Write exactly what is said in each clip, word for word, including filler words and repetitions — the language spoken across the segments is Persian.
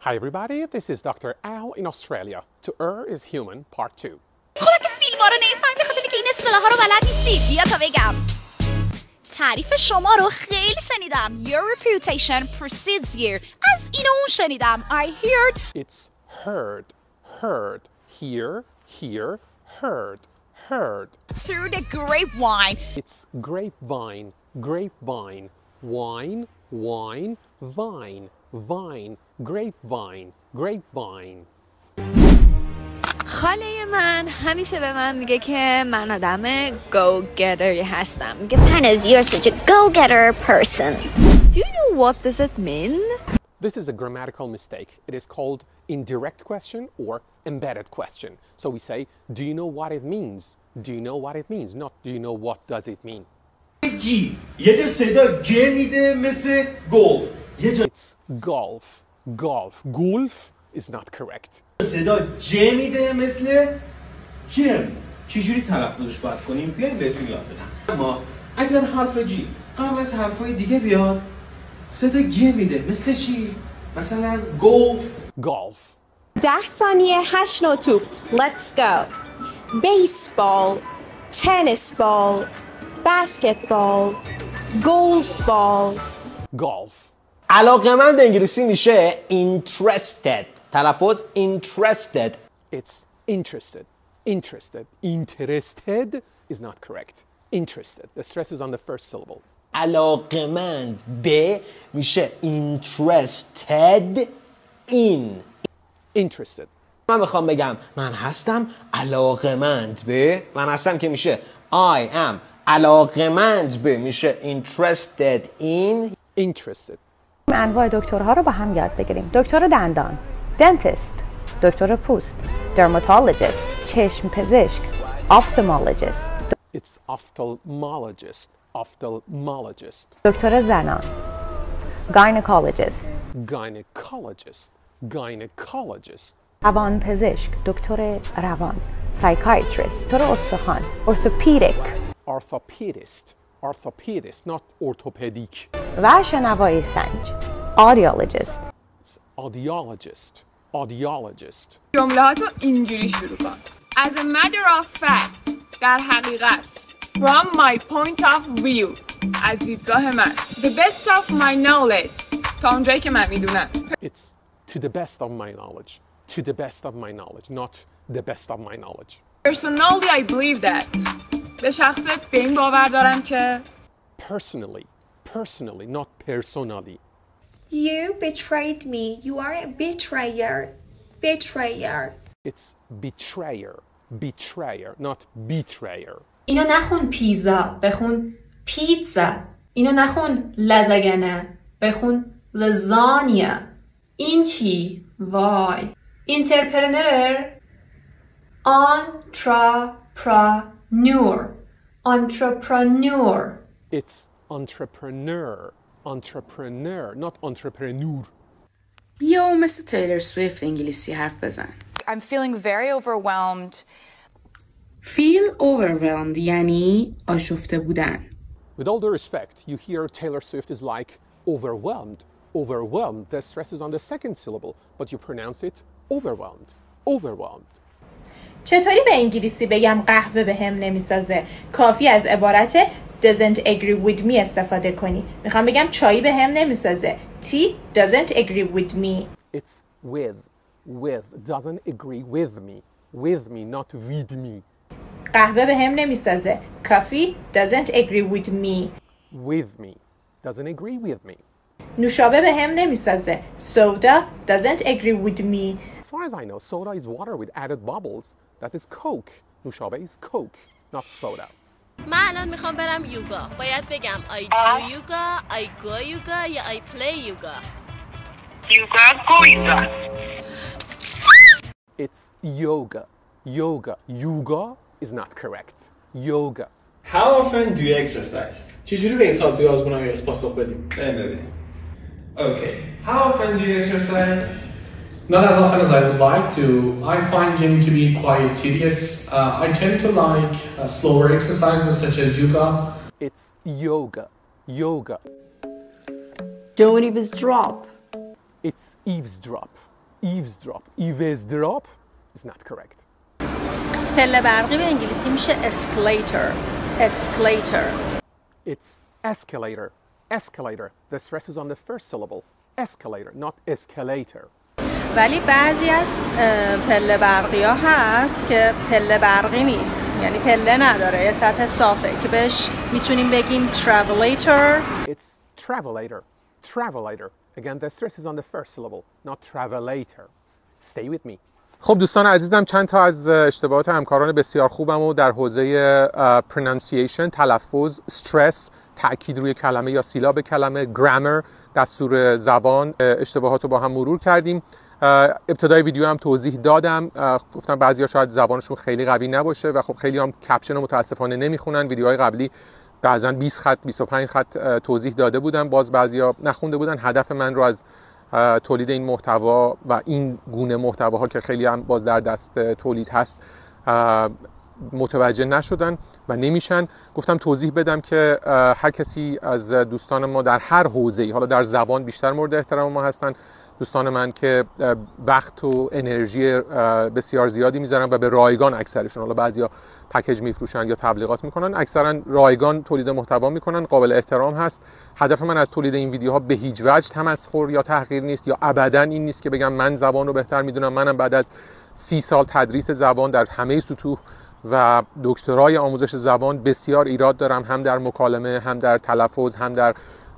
Hi everybody, this is Doctor Al in Australia. To err is human, part two. خب اگه فیلم ها رو نمیفهمی به خاطر که این اصطلاح ها رو بلد نیستی بیا تا بگم. تعریف شما رو خیلی شنیدم. Your reputation precedes you. از این و اون شنیدم. I heard. It's heard, heard, hear, hear, heard, heard. Through the grapevine. It's grapevine, grapevine, wine, wine, vine, vine, grapevine, grapevine. خاله من همیشه به من میگه که من آدم go getter هستم. میگه Panas, you're such a go getter person. Do you know what does it mean? This is a grammatical mistake. It is called indirect question or embedded question. So we say, do you know what it means? Do you know what it means? Not do you know what does it mean? G. یه جا صدا گ میده مثل گلف. یه جا It's golf. Golf. Golf is not correct. صدا ج میده مثل جم. چجوری تلفظش باید کنیم؟ بیاین بهتون یاد بدم. اما اگر حرف جی قبل از حرفای دیگه بیاد صدا گ میده مثل چی؟ مثلا گلف. Golf. ده ثانیه هشت نوع توپ. Let's go. Baseball, tennis ball, basketball, golf ball. Golf. علاقمند انگلیسی میشه interested. تلفظ interested. It's interested. Interested. Interested is not correct. Interested. The stress is on the first syllable. علاقمند به میشه interested in. Interested. من میخوام بگم من هستم علاقمند به، من هستم که میشه I am. علاقمند به میشه interested in. Interested. انواع دکترها رو با هم یاد بگیریم. دکتر دندان، dentist، دکتر پوست، dermatologist، چشم پزشک، ophthalmologist. It's ophthalmologist. Ophthalmologist. دکتر زنان، gynecologist. Gynecologist. Gynecologist. روان پزشک، دکتر روان، psychiatrist، دکتر استخوان، orthopedic. Orthopedist. Orthopedist, not orthopedic. و شنوایی سنج، audiologist. It's audiologist. Audiologist. جملهاتو اینجوری شروع کن. As a matter of fact، در حقیقت. From my point of view، از دیدگاه من. The best of my knowledge، تا اونجایی که من میدونم. It's to the best of my knowledge. To the best of my knowledge, not the best of my knowledge. Personally, I believe that. به شخصت به این باور دارم که Personally. Personally, not personally. You betrayed me. You are a betrayer. Betrayer. It's betrayer. Betrayer, not betrayer. اینو نخون پیزا، بخون پیتزا. اینو نخون لزگنه، بخون لزانیا. این چی؟ وای. انترپرنر. Entrepreneur. Entrepreneur. It's entrepreneur. Entrepreneur, not entrepreneur. بیا مثل تیلر سویفت انگلیسی حرف بزن. I'm feeling very overwhelmed. Feel overwhelmed یعنی آشفته بودن. With all due respect, you hear Taylor Swift is like overwhelmed. Overwhelmed, the stress is on the second syllable, but you pronounce it overwhelmed. Overwhelmed. چطوری به انگلیسی بگم قهوه به هم نمیسازه؟ کافی از عبارت doesn't agree with me استفاده کنی. میخوام بگم چایی به هم نمیسازه. Tea doesn't agree with me. It's with. With. Doesn't agree with me. With me, not with me. قهوه به هم نمیسازه. Coffee doesn't agree with me. With me. Doesn't agree with me. نوشابه به هم نمیسازه. Soda doesn't agree with me. As far as I know, soda is water with added bubbles. That is Coke. نوشابه is Coke, not soda. من الان میخوام برم یوگا. باید بگم I do yoga, I go yoga یا I play yoga. Yoga, go yoga. It's yoga. Yoga. Yoga is not correct. Yoga. How often do you exercise? چجوری به این سال توی آزمون آیلتس پاسخ بدیم؟ ببینیم. Okay. How often do you exercise? Not as often as I would like to. I find gym to be quite tedious. Uh, I tend to like uh, slower exercises such as yoga. It's yoga. Yoga. Don't eavesdrop. It's eavesdrop. eavesdrop. Eavesdrop is not correct. پله برقی به انگلیسی میشه escalator. Escalator. It's escalator. Escalator. The stress is on the first syllable. Escalator, not escalator. ولی بعضی از پله برقی ها هست که پله برقی نیست، یعنی پله نداره، یه سطح صافه که بهش میتونیم بگیم travelator. It's travelator. Travelator. Again, the stress is on the first syllable, not travelator. Stay with me. خب دوستان عزیزم، چند تا از اشتباهات همکاران بسیار خوبم رو در حوزه pronunciation، تلفظ، stress، تأکید روی کلمه یا سیلاب کلمه، grammar، دستور زبان، اشتباهات رو با هم مرور کردیم. ابتدای ویدیو هم توضیح دادم، گفتم بعضیا شاید زبانشون خیلی قوی نباشه و خب خیلی هم کپشن رو متاسفانه نمیخونن. ویدیوهای قبلی بعضا بیست خط بیست و پنج خط توضیح داده بودم، باز بعضیا نخونده بودن. هدف من رو از تولید این محتوا و این گونه محتواها که خیلی هم باز در دست تولید هست متوجه نشدن و نمیشن. گفتم توضیح بدم که هر کسی از دوستان ما در هر حوزه‌ای، حالا در زبان بیشتر مورد احترام ما هستن، دوستان من که وقت و انرژی بسیار زیادی میذارن و به رایگان اکثرشون، حالا بعضیا پکیج میفروشن یا تبلیغات میکنن، اکثرا رایگان تولید محتوا میکنن، قابل احترام هست. هدف من از تولید این ویدیوها به هیچ وجه تمسخر یا تحقیر نیست یا ابدا این نیست که بگم من زبان رو بهتر میدونم. منم بعد از سی سال تدریس زبان در همه سطوح و دکترای آموزش زبان بسیار ایراد دارم، هم در مکالمه، هم در تلفظ، هم در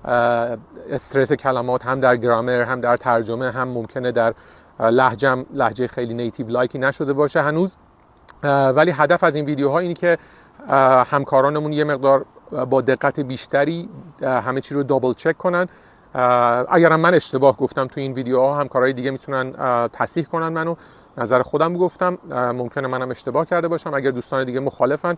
استرس کلمات، هم در گرامر، هم در ترجمه، هم ممکنه در لهجم لهجه خیلی نیتیو لایکی نشده باشه هنوز. ولی هدف از این ویدیوها اینی که همکارانمون یه مقدار با دقت بیشتری همه چی رو دابل چک کنن. اگرم من اشتباه گفتم تو این ویدیوها، همکارای دیگه میتونن تصحیح کنن منو. نظر خودم گفتم، ممکنه منم اشتباه کرده باشم. اگر دوستان دیگه مخالفن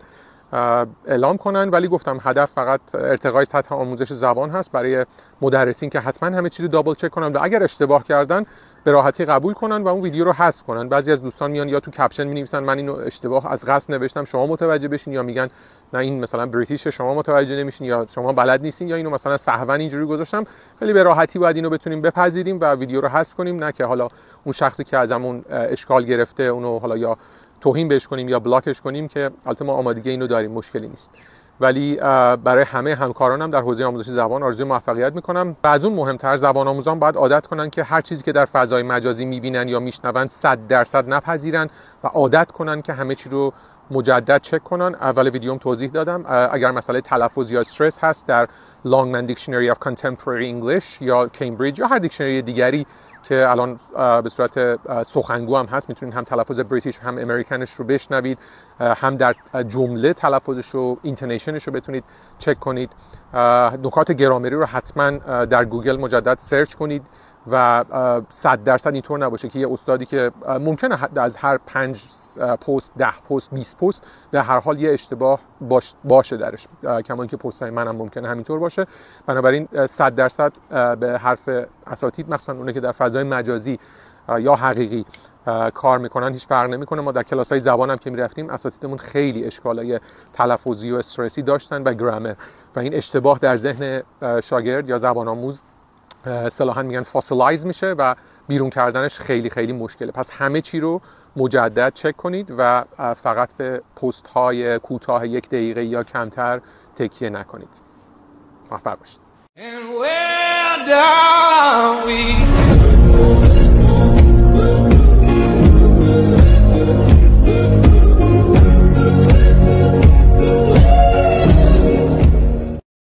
اعلام کنن، ولی گفتم هدف فقط ارتقای سطح آموزش زبان هست برای مدرسین که حتما همه چیزو دابل چک کنن و اگر اشتباه کردن به راحتی قبول کنن و اون ویدیو رو حذف کنن. بعضی از دوستان میان یا تو کپشن می‌نویسن من اینو اشتباه از قصد نوشتم شما متوجه بشین، یا میگن نه این مثلا بریتیشه شما متوجه نمیشین، یا شما بلد نیستین، یا اینو مثلا سهوا اینجوری گذاشتم. خیلی به راحتی باید اینو بتونیم بپذیریم و ویدیو رو حذف کنیم، نه که حالا اون شخصی که ازمون اشکال گرفته اونو حالا یا توهین بهش کنیم یا بلاکش کنیم، که البته ما آمادگی اینو داریم، مشکلی نیست. ولی برای همه همکارانم در حوزه آموزش زبان آرزوی موفقیت میکنم. و از اون مهمتر زبان آموزان باید عادت کنن که هر چیزی که در فضای مجازی میبینن یا میشنون صد درصد نپذیرن و عادت کنن که همه چی رو مجدد چک کنن. اول ویدیوم توضیح دادم اگر مسئله تلفظ یا استرس هست در Longman Dictionary of Contemporary English یا کمبریج یا هر دیکشنری دیگری که الان به صورت سخنگو هم هست، میتونید هم تلفظ بریتیش هم امریکنش رو بشنوید، هم در جمله تلفظش رو اینتونیشنش رو بتونید چک کنید. نکات گرامری رو حتما در گوگل مجدد سرچ کنید و صد درصد اینطور نباشه که یه استادی که ممکنه از هر پنج پست ده پست بیست پست به هر حال یه اشتباه باش باشه درش، کما اینکه پست‌های منم ممکنه همینطور باشه. بنابراین صد درصد به حرف اساتید، مخصوصا اونه که در فضای مجازی یا حقیقی کار میکنن، هیچ فرق نمیکنه. ما در کلاس‌های زبان هم که میرفتیم اساتیدمون خیلی اشکالای تلفظی و استرسی داشتن و گرامر، و این اشتباه در ذهن شاگرد یا زبان آموز اصطلاحاً میگن فاسیلایز میشه و بیرون کردنش خیلی خیلی مشکله. پس همه چی رو مجدد چک کنید و فقط به پست های کوتاه یک دقیقه یا کمتر تکیه نکنید. موفق باشید.